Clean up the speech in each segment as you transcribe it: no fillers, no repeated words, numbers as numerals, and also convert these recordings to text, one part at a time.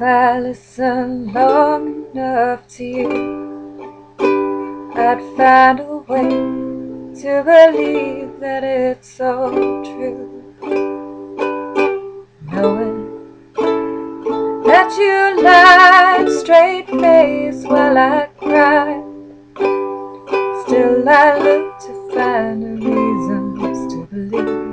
I listened long enough to you, I'd find a way to believe that it's all true. Knowing that you lied straight-faced while I cried, still I look to find reasons to believe.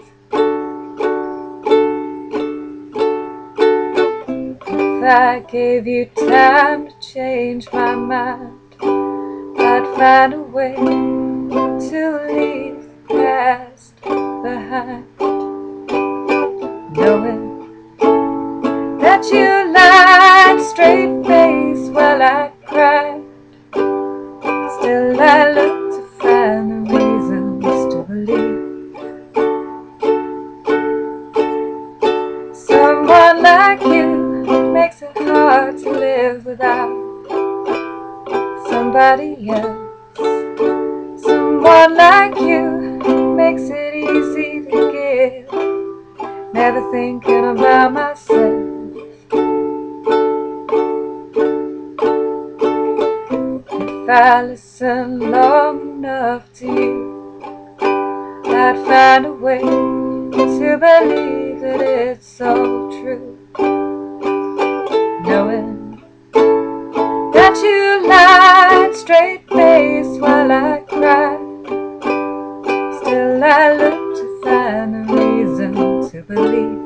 If I gave you time to change my mind, I'd find a way to leave the past behind. Knowing that you lied straight-faced while I cried, still I look to find reasons to believe. Someone like you makes it hard to live without somebody else. Someone like you makes it easy to give, never thinking about myself. If I listen long enough to you, I'd find a way to believe that it's all true. Knowing that you lied straight-faced while I cried, still I look to find a reason to believe.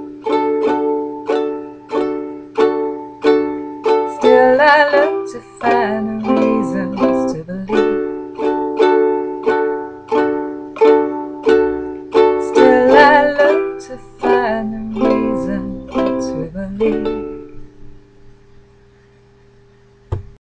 Still I look to find reasons to believe. Still I look to find a reason to believe.